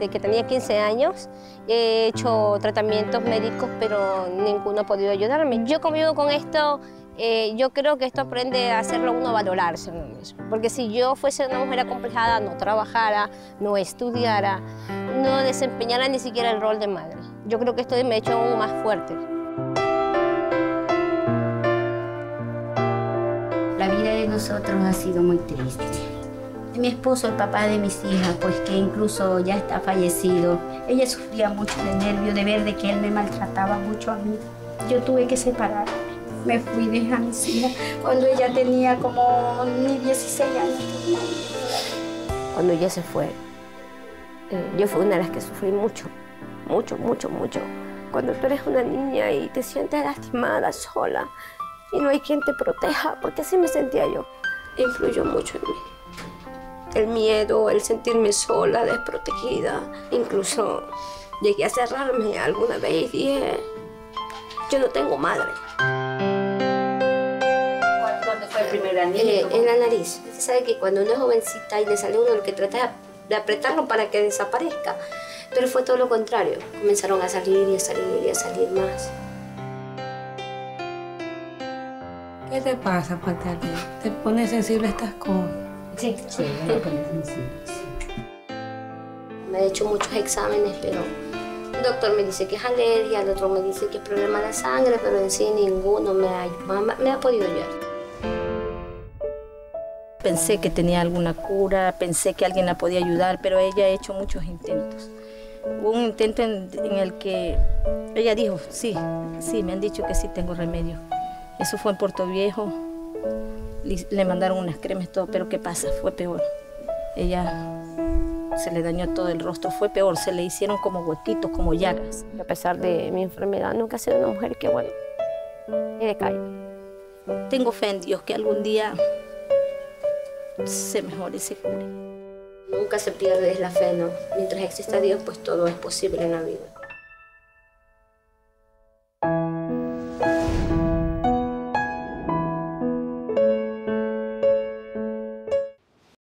desde que tenía 15 años. He hecho tratamientos médicos, pero ninguno ha podido ayudarme. Yo convivo con esto, yo creo que esto aprende a hacerlo uno valorarse uno mismo. Porque si yo fuese una mujer acomplejada, no trabajara, no estudiara, no desempeñara ni siquiera el rol de madre. Yo creo que esto me ha hecho aún más fuerte. La vida de nosotros ha sido muy triste. Mi esposo, el papá de mis hijas, pues que incluso ya está fallecido, ella sufría mucho de nervio de ver de que él me maltrataba mucho a mí. Yo tuve que separarme. Me fui, dejé a mis hijas cuando ella tenía como ni 16 años. Cuando ella se fue, yo fui una de las que sufrí mucho, mucho. Cuando tú eres una niña y te sientes lastimada, sola, y no hay quien te proteja, porque así me sentía yo. Influyó mucho en mí. El miedo, el sentirme sola, desprotegida. Incluso llegué a cerrarme alguna vez y dije, yo no tengo madre. ¿Dónde fue el primer anillo? En la nariz. Usted sabe que cuando uno es jovencita y le sale uno, lo que trata de apretarlo para que desaparezca. Pero fue todo lo contrario. Comenzaron a salir y a salir y a salir más. ¿Qué te pasa, Patricia? ¿Te pones sensible a estas cosas? Sí, me pone sensible. Me he hecho muchos exámenes, pero el doctor me dice que es alergia, el otro me dice que es problema de sangre, pero en sí ninguno me ha podido ayudar. Pensé que tenía alguna cura, pensé que alguien la podía ayudar, pero ella ha hecho muchos intentos. Hubo un intento en el que ella dijo, sí, me han dicho que sí tengo remedio. Eso fue en Puerto Viejo, le mandaron unas cremas y todo, pero ¿qué pasa? Fue peor. Ella se le dañó todo el rostro, fue peor, se le hicieron como huequitos, como llagas. A pesar de mi enfermedad, nunca he sido una mujer que, bueno, he decaído. Tengo fe en Dios que algún día se mejore y se cure. Nunca se pierde la fe, ¿no? Mientras exista Dios, pues todo es posible en la vida.